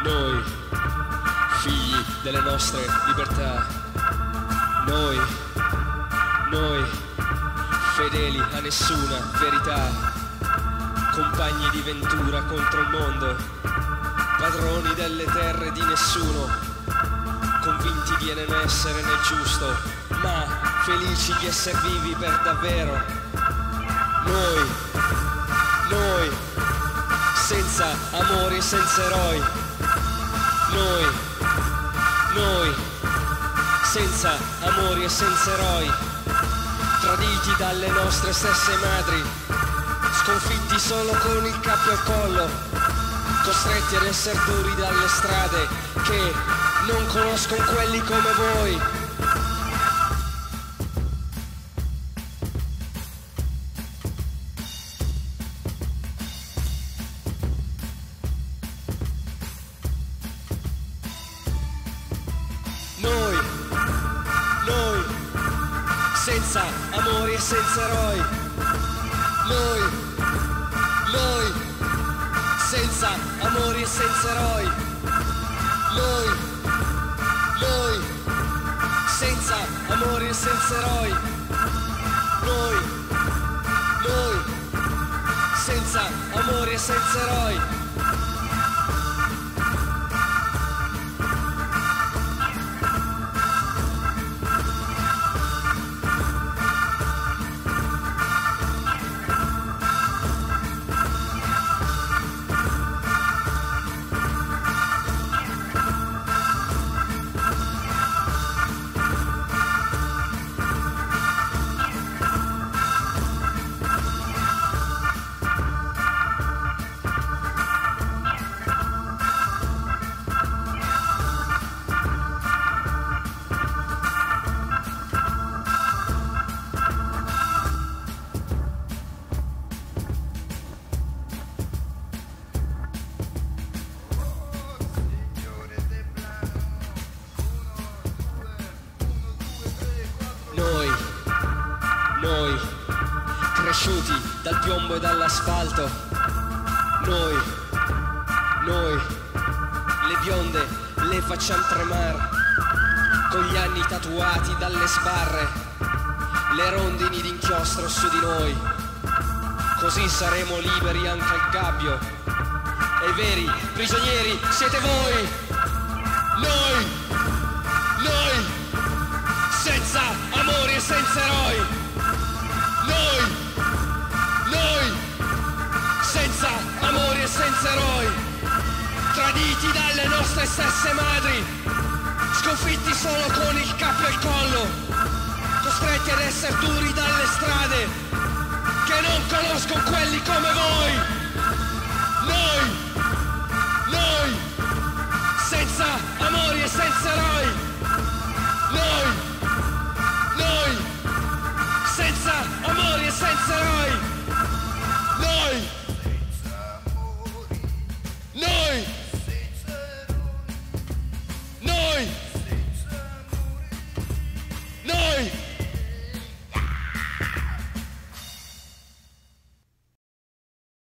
Noi, figli delle nostre libertà, noi, fedeli a nessuna verità, compagni di ventura contro il mondo, padroni delle terre di nessuno, convinti di non essere nel giusto, ma felici di essere vivi per davvero. Noi, senza amori e senza eroi. Noi, senza amori e senza eroi, traditi dalle nostre stesse madri, sconfitti solo con il capo al collo, costretti ad essere duri dalle strade che non conoscono quelli come voi. Noi, senza amori e senza eroi. Noi, senza amori e senza eroi. Noi, senza amori e senza eroi. Noi, senza amori e senza eroi. Noi, cresciuti dal piombo e dall'asfalto. Noi, le bionde le facciamo tremare, con gli anni tatuati dalle sbarre, le rondini d'inchiostro su di noi. Così saremo liberi anche al gabbio, e i veri prigionieri siete voi. Noi, senza amori e senza eroi. Noi, senza amori e senza eroi, traditi dalle nostre stesse madri, sconfitti solo con il capo al collo, costretti ad essere duri dalle strade che non conoscono quelli come voi. Noi, senza amori e senza eroi.